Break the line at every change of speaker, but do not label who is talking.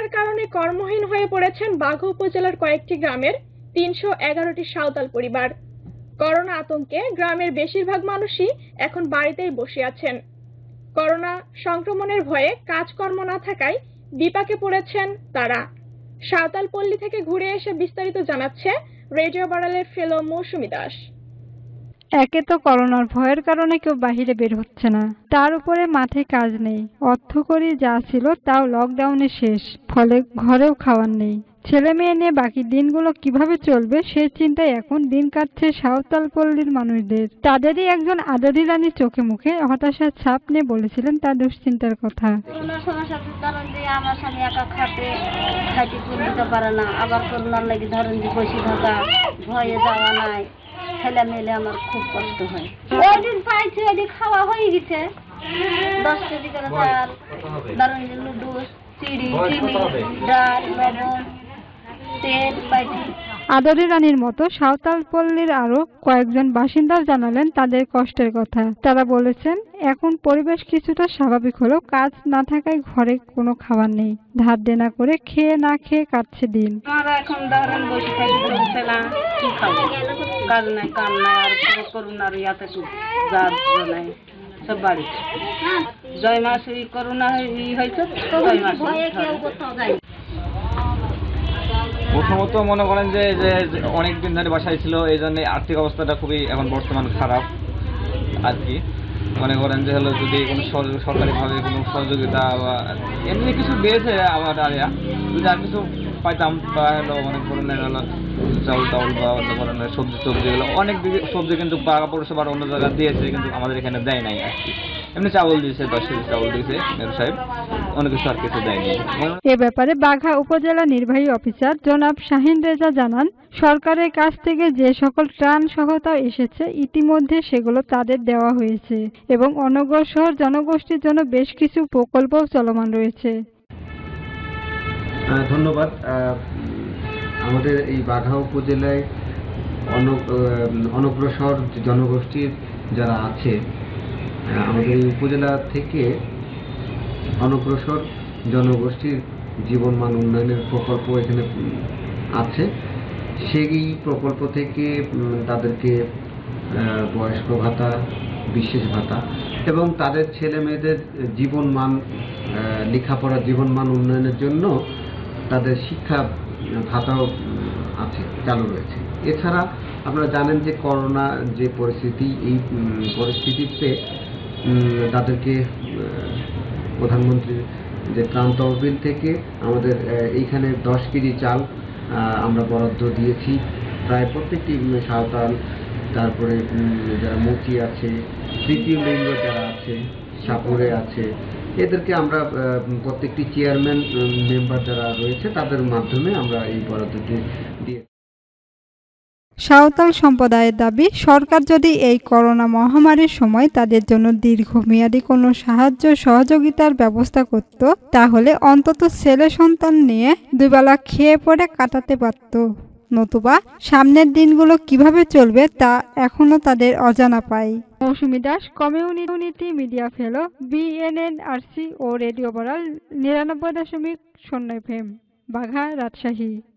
করোনার কারণে কর্মহীন হয়ে পড়েছেন বাঘা উপজেলার কয়েকটি গ্রামের ৩১১টি সাঁওতাল পরিবার। করোনা আতঙ্কে গ্রামের বেশিরভাগ মানুষই এখন বাড়িতেই বসে আছেন। করোনা সংক্রমণের ভয়ে কাজকর্ম না থাকায় বিপাকে পড়েছেন তারা। সাঁওতাল পল্লী থেকে ঘুরে এসে বিস্তারিত জানাচ্ছে রেডিও বাড়ালের ফেলো মৌসুমী দাস।
একে তো করোনার ভয়ের কারণে কেউ বাহিরে বের হচ্ছে না, তার উপরে মাঠে কাজ নেই, অর্থকড়ি যা ছিল তাও লকডাউনে শেষ, ফলে ঘরেও খাওয়ার নেই। ছেলে মেয়ে নিয়ে বাকি দিনগুলো কিভাবে চলবে সে চিন্তায় এখন দিন কাটছে সাঁওতাল পল্লীর মানুষদের। তাদেরই একজন আদরি রানী চোখে মুখে হতাশার ছাপ নিয়ে বলেছিলেন তার দুশ্চিন্তার কথা।
করোনার সমস্যার কারণ যে আমার স্বামী একা খাইতে তুলতে পারে না, আবার করোনার লাগে ধরেন যে বসে থাকা, ভয়ে যাওয়া নাই, ছেলে মেলে আমার খুব কষ্ট হয়। ওই দিন পাইছি, ওই দিন খাওয়া হয়ে গেছে 10 কেজি করে চাল, ধরেন যে নুডলস, চিড়ি, চিনি, ডাল, লবণ, তেল পাইছি।
আদরি রানীর মতো সাঁওতাল পল্লীর আরো কয়েকজন বাসিন্দা জানালেন তাদের কষ্টের কথা। তারা বলেছেন এখন পরিবেশ কিছুটা স্বাভাবিক হলেও কাজ না থাকায় ঘরে কোনো খাবার নেই, ধার দেনা করে খেয়ে না খেয়ে কাটছে দিন।
আমরা এখন ধরেন বসে থাকি, বলছে না কি খাবো, কাজ নাই কাম নাই, আর করোনার ইয়াতে যা নাই সব বাড়িতে। জয় মাস এই করোনা হয়েছে, জয় মাস
প্রথমত মনে করেন যে অনেকদিন ধরে বাসায় ছিল, এই জন্য আর্থিক অবস্থাটা খুবই এখন বর্তমান খারাপ আর কি। মনে করেন যে হলো যদি কোনো সরকারিভাবে কোনো সহযোগিতা বা এমনি কিছু দিয়েছে আমার আরিয়া, যদি আর কিছু পাইতাম তা হলো মনে করেন হলো চাউল টাউল বা অন্য ধরনের সবজি এগুলো অনেক সবজি কিন্তু বাঘা পৌরসভার অন্য জায়গায় দিয়েছে, কিন্তু আমাদের এখানে দেয় নাই আর কি। এমনি চাউল দিয়েছে, 10 কেজি চাউল দিয়েছে মেয়র সাহেব, অনেক কিছু আর কিছু দেয়নি।
এ ব্যাপারে বাঘা উপজেলা নির্বাহী অফিসার জনাব শাহিন রেজা জানান, সরকারের কাছ থেকে যে সকল ত্রাণ সহায়তা এসেছে ইতিমধ্যে সেগুলো তাদের দেওয়া হয়েছে এবং অনগ্রসর জনগোষ্ঠীর জন্য বেশ কিছু প্রকল্পও চলমান রয়েছে।
ধন্যবাদ। আমাদের এই বাঘা উপজেলায় অনগ্রসর জনগোষ্ঠীর যারা আছে, আমাদের এই উপজেলা থেকে অনগ্রসর জনগোষ্ঠীর জীবনমান উন্নয়নের প্রকল্প এখানে আছে। সেই প্রকল্প থেকে তাদেরকে বয়স্ক ভাতা, বিশেষ ভাতা এবং তাদের ছেলে মেয়েদের জীবনমান, লেখাপড়া জীবনমান উন্নয়নের জন্য তাদের শিক্ষা ভাতাও আছে, চালু রয়েছে। এছাড়া আপনারা জানেন যে করোনা যে পরিস্থিতি, এই পরিস্থিতিতে তাদেরকে প্রধানমন্ত্রীর যে ত্রাণ তহবিল থেকে আমাদের এইখানে 10 কেজি চাল আমরা বরাদ্দ দিয়েছি। প্রায় প্রত্যেকটি সাঁওতাল, তারপরে যারা মুচি আছে, তৃতীয় লিঙ্গ যারা আছে, সাপুরে আছে, এদেরকে আমরা প্রত্যেকটি চেয়ারম্যান মেম্বার যারা রয়েছে তাদের মাধ্যমে আমরা এই বরাদ্দটি দিয়ে।
সাঁওতাল সম্প্রদায়ের দাবি, সরকার যদি এই করোনা মহামারীর সময় তাদের জন্য দীর্ঘমেয়াদী কোনো সাহায্য সহযোগিতার ব্যবস্থা করত, তাহলে অন্তত ছেলে সন্তান নিয়ে দুবেলা খেয়ে পড়ে কাটাতে পারত। নতুবা সামনের দিনগুলো কিভাবে চলবে তা এখনো তাদের অজানা পায়। Mousumi Das, community media fellow, BNNRC ও রেডিও বাড়াল 99.0 FM, বাঘা, রাজশাহী।